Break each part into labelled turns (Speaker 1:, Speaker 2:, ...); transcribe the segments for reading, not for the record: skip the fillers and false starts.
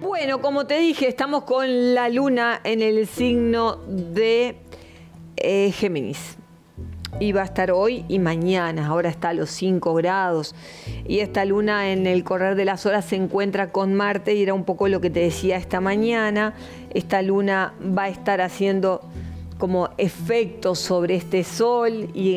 Speaker 1: Bueno, como te dije, estamos con la luna en el signo de Géminis. Y va a estar hoy y mañana, ahora está a los 5 grados. Y esta luna en el correr de las horas se encuentra con Marte y era un poco lo que te decía esta mañana. Esta luna va a estar haciendo como efecto sobre este sol y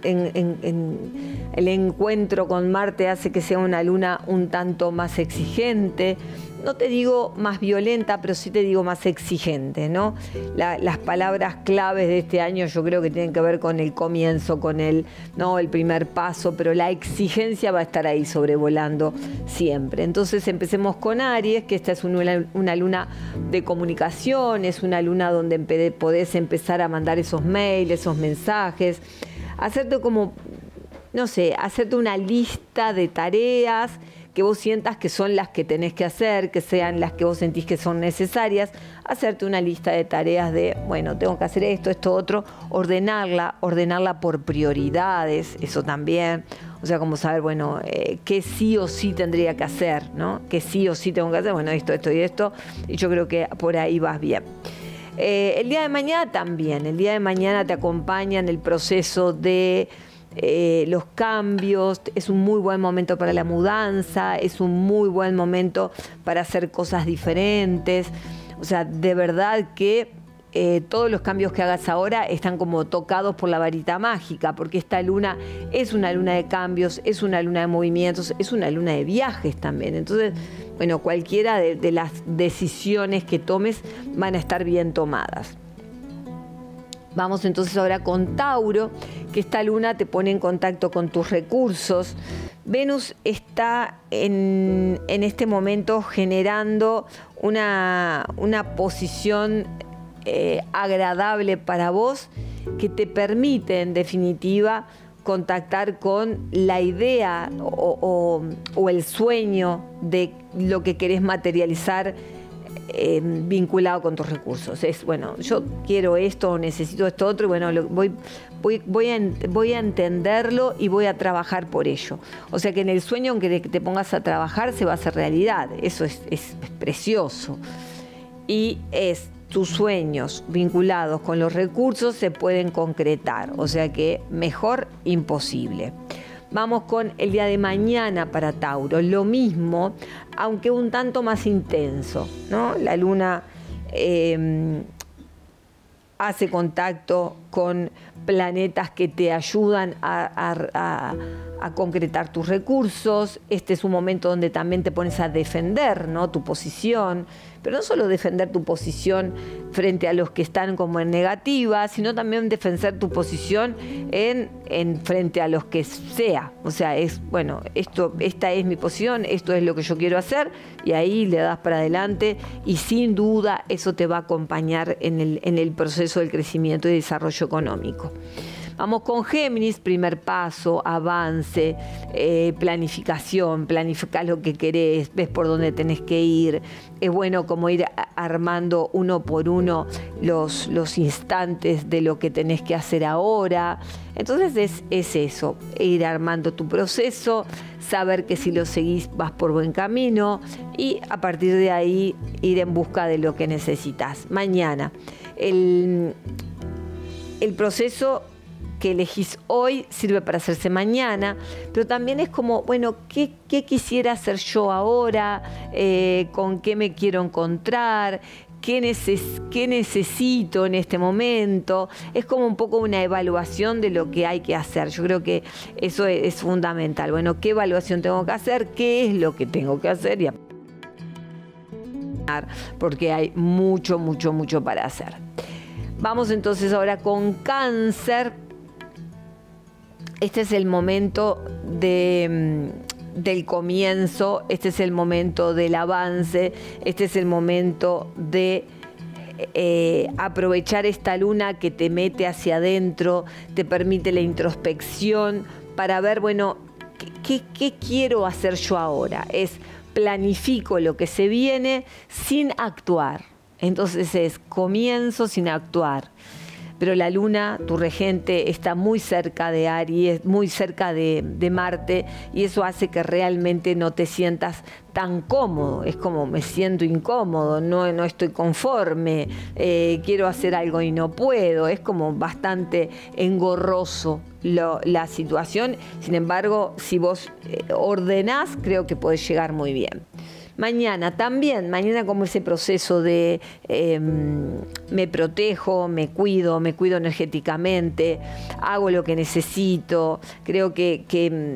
Speaker 1: el encuentro con Marte hace que sea una luna un tanto más exigente. No te digo más violenta, pero sí te digo más exigente, ¿no? Las palabras claves de este año yo creo que tienen que ver con el comienzo, con el primer paso, pero la exigencia va a estar ahí sobrevolando siempre. Entonces empecemos con Aries, que esta es una luna de comunicación, es una luna donde podés empezar a mandar esos mails, esos mensajes, hacerte como, no sé, hacerte una lista de tareas que vos sientas que son las que tenés que hacer, que sean las que vos sentís que son necesarias, hacerte una lista de tareas de, bueno, tengo que hacer esto, esto, otro, ordenarla por prioridades, eso también, o sea, como saber, bueno, qué sí o sí tendría que hacer, ¿no? Qué sí o sí tengo que hacer, bueno, esto, esto y esto, y yo creo que por ahí vas bien. El día de mañana también, el día de mañana te acompaña en el proceso de los cambios, es un muy buen momento para la mudanza, es un muy buen momento para hacer cosas diferentes, o sea, de verdad que todos los cambios que hagas ahora están como tocados por la varita mágica, porque esta luna es una luna de cambios, es una luna de movimientos, es una luna de viajes también, entonces, bueno, cualquiera de las decisiones que tomes van a estar bien tomadas. Vamos entonces ahora con Tauro, que esta luna te pone en contacto con tus recursos. Venus está en este momento generando una posición agradable para vos que te permite, en definitiva, contactar con la idea o el sueño de lo que querés materializar vinculado con tus recursos. Es, bueno, yo quiero esto, necesito esto otro, y bueno, voy a entenderlo y voy a trabajar por ello. O sea que en el sueño, aunque te pongas a trabajar, se va a hacer realidad. Eso es precioso. Y tus sueños vinculados con los recursos se pueden concretar. O sea que mejor imposible. Vamos con el día de mañana para Tauro, lo mismo, aunque un tanto más intenso, ¿no? La luna hace contacto con planetas que te ayudan a concretar tus recursos. Este es un momento donde también te pones a defender, ¿no? Tu posición, pero no solo defender tu posición frente a los que están como en negativa, sino también defender tu posición en frente a los que sea. O sea, es, bueno, esta es mi posición, esto es lo que yo quiero hacer, y ahí le das para adelante, y sin duda eso te va a acompañar en el proceso del crecimiento y desarrollo económico. Vamos con Géminis, primer paso, avance, planificación, planificás lo que querés, ves por dónde tenés que ir. Es bueno como ir armando uno por uno los instantes de lo que tenés que hacer ahora. Entonces es eso, ir armando tu proceso, saber que si lo seguís vas por buen camino y a partir de ahí ir en busca de lo que necesitas. Mañana, el proceso que elegís hoy sirve para hacerse mañana, pero también es como, bueno, ¿qué quisiera hacer yo ahora? ¿Con qué me quiero encontrar? ¿Qué necesito en este momento? Es como un poco una evaluación de lo que hay que hacer. Yo creo que eso es fundamental. Bueno, ¿qué evaluación tengo que hacer? ¿Qué es lo que tengo que hacer? Y porque hay mucho, mucho, mucho para hacer. Vamos entonces ahora con Cáncer. Este es el momento del comienzo, este es el momento del avance, este es el momento de aprovechar esta luna que te mete hacia adentro, te permite la introspección para ver, bueno, ¿qué quiero hacer yo ahora? Es planifico lo que se viene sin actuar. Entonces es comienzo sin actuar. pero la luna, tu regente, está muy cerca de Aries, muy cerca de Marte, y eso hace que realmente no te sientas tan cómodo. Es como me siento incómodo, no estoy conforme, quiero hacer algo y no puedo. Es como bastante engorroso la situación. Sin embargo, si vos ordenás, creo que podés llegar muy bien. Mañana también, mañana como ese proceso de me protejo, me cuido energéticamente, hago lo que necesito. Creo que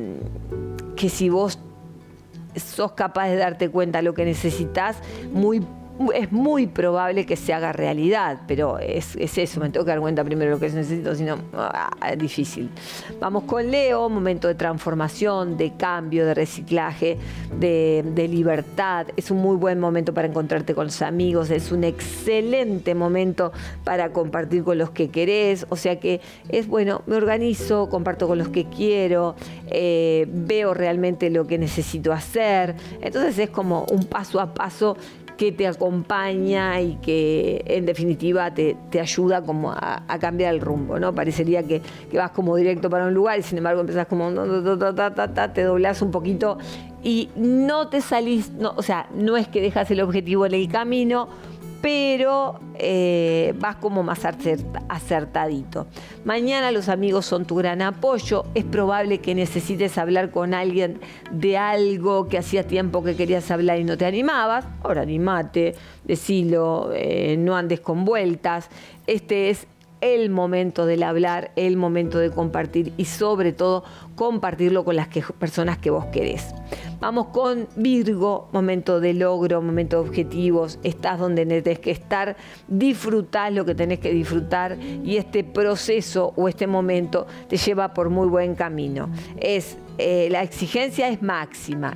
Speaker 1: si vos sos capaz de darte cuenta de lo que necesitas, es muy probable que se haga realidad, pero es eso, me tengo que dar cuenta primero de lo que necesito, si no, es difícil. Vamos con Leo, momento de transformación, de cambio, de reciclaje, de libertad. Es un muy buen momento para encontrarte con los amigos, es un excelente momento para compartir con los que querés, o sea que es bueno, me organizo, comparto con los que quiero, veo realmente lo que necesito hacer. Entonces es como un paso a paso que te acompaña y que en definitiva te ayuda como a cambiar el rumbo, ¿no? Parecería que vas como directo para un lugar y sin embargo empezás como te doblás un poquito y no te salís, o sea, no es que dejas el objetivo en el camino, pero vas como más acertadito. Mañana los amigos son tu gran apoyo. Es probable que necesites hablar con alguien de algo que hacía tiempo que querías hablar y no te animabas. Ahora animate, decilo, no andes con vueltas. Este es el momento del hablar, el momento de compartir y sobre todo compartirlo con las personas que vos querés. Vamos con Virgo, momento de logro, momento de objetivos, estás donde tenés que estar, disfrutás lo que tenés que disfrutar y este proceso o este momento te lleva por muy buen camino. La exigencia es máxima,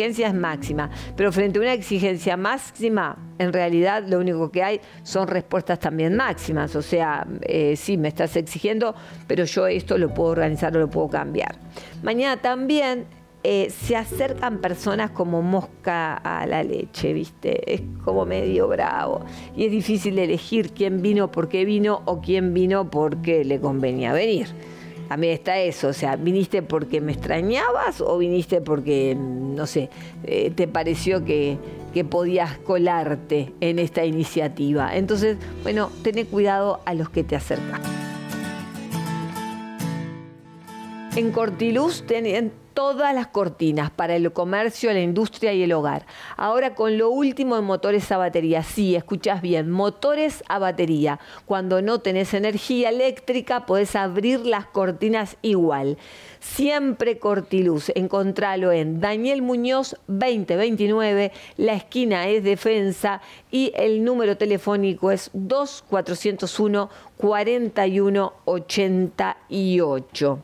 Speaker 1: pero frente a una exigencia máxima, en realidad lo único que hay son respuestas también máximas, o sea, sí, me estás exigiendo, pero yo esto lo puedo organizar o lo puedo cambiar. Mañana también se acercan personas como mosca a la leche, ¿viste? Es como medio bravo y es difícil elegir quién vino porque vino o quién vino porque le convenía venir. A mí está eso, o sea, ¿viniste porque me extrañabas o viniste porque, no sé, te pareció que podías colarte en esta iniciativa? Entonces, bueno, tené cuidado a los que te acercan. En Cortiluz tienen todas las cortinas para el comercio, la industria y el hogar. Ahora con lo último en motores a batería. Sí, escuchás bien, motores a batería. Cuando no tenés energía eléctrica, podés abrir las cortinas igual. Siempre Cortiluz. Encontralo en Daniel Muñoz 2029. La esquina es Defensa y el número telefónico es 2401 4188.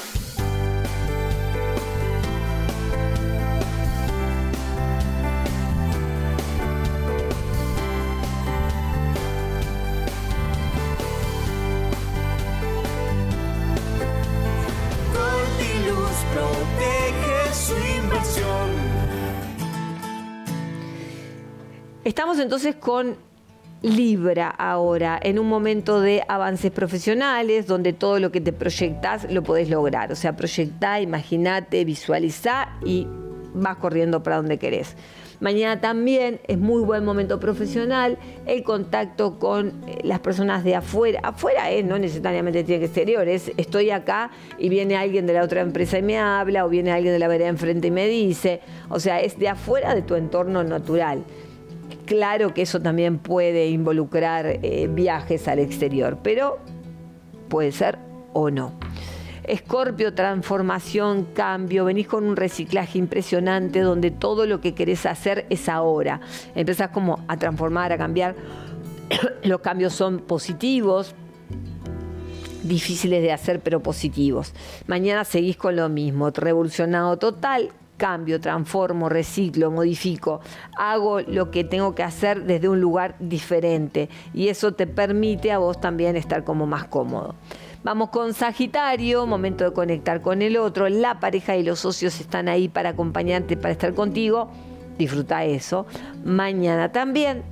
Speaker 1: Estamos entonces con Libra ahora, en un momento de avances profesionales, donde todo lo que te proyectás lo podés lograr. O sea, proyectá, imaginate, visualizá y vas corriendo para donde querés. Mañana también es muy buen momento profesional, el contacto con las personas de afuera. Afuera no necesariamente tiene que exterior, estoy acá y viene alguien de la otra empresa y me habla, o viene alguien de la vereda enfrente y me dice. O sea, es de afuera de tu entorno natural. Claro que eso también puede involucrar viajes al exterior, pero puede ser o no. Escorpio, transformación, cambio, venís con un reciclaje impresionante donde todo lo que querés hacer es ahora. Empezás como a transformar, a cambiar. Los cambios son positivos, difíciles de hacer pero positivos. Mañana seguís con lo mismo, revolucionado total. Cambio, transformo, reciclo, modifico, hago lo que tengo que hacer desde un lugar diferente y eso te permite a vos también estar como más cómodo. Vamos con Sagitario, momento de conectar con el otro, la pareja y los socios están ahí para acompañarte, para estar contigo, disfruta eso. Mañana también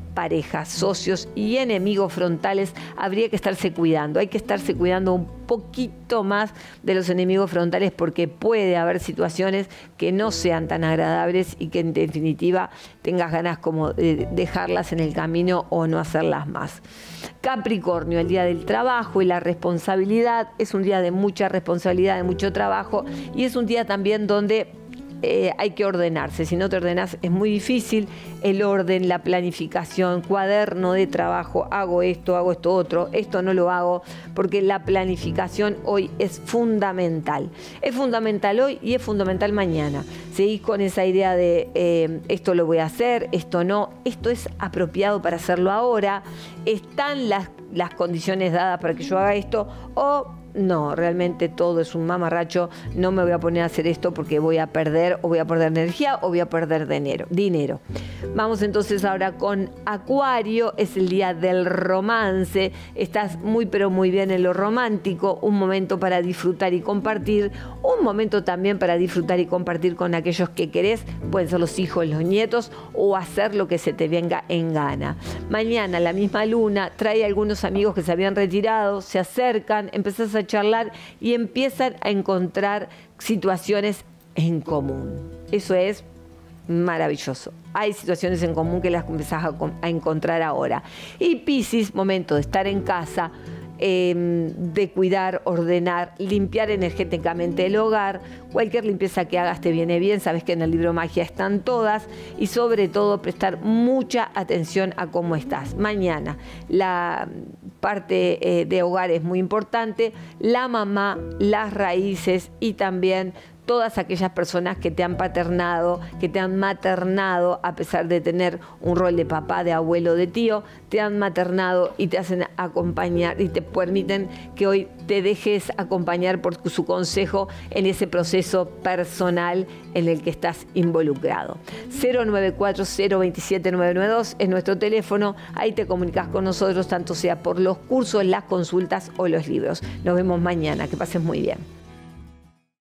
Speaker 1: parejas, socios y enemigos frontales habría que estarse cuidando. Hay que estarse cuidando un poquito más de los enemigos frontales porque puede haber situaciones que no sean tan agradables y que en definitiva tengas ganas como de dejarlas en el camino o no hacerlas más. Capricornio, el día del trabajo y la responsabilidad, es un día de mucha responsabilidad, de mucho trabajo y es un día también donde hay que ordenarse. Si no te ordenas es muy difícil. El orden, la planificación, cuaderno de trabajo, hago esto otro, esto no lo hago, porque la planificación hoy es fundamental. Es fundamental hoy y es fundamental mañana. Seguís con esa idea de esto lo voy a hacer, esto no, esto es apropiado para hacerlo ahora, están las condiciones dadas para que yo haga esto, o no, realmente todo es un mamarracho, no me voy a poner a hacer esto porque voy a perder energía o voy a perder dinero. Vamos entonces ahora con Acuario, es el día del romance, estás muy pero muy bien en lo romántico, un momento para disfrutar y compartir, un momento también para disfrutar y compartir con aquellos que querés, pueden ser los hijos, los nietos o hacer lo que se te venga en gana. Mañana la misma luna trae a algunos amigos que se habían retirado, se acercan, empezás a charlar y empiezan a encontrar situaciones en común. Eso es maravilloso. Hay situaciones en común que las empezás a encontrar ahora. Y Piscis, momento de estar en casa, de cuidar, ordenar, limpiar energéticamente el hogar. Cualquier limpieza que hagas te viene bien, sabes que en el libro Magia están todas, y sobre todo prestar mucha atención a cómo estás. Mañana la parte de hogar es muy importante, la mamá, las raíces y también todas aquellas personas que te han paternado, que te han maternado, a pesar de tener un rol de papá, de abuelo, de tío, te han maternado y te hacen acompañar y te permiten que hoy te dejes acompañar por su consejo en ese proceso personal en el que estás involucrado. 094-027-992 es nuestro teléfono, ahí te comunicas con nosotros, tanto sea por los cursos, las consultas o los libros. Nos vemos mañana, que pases muy bien.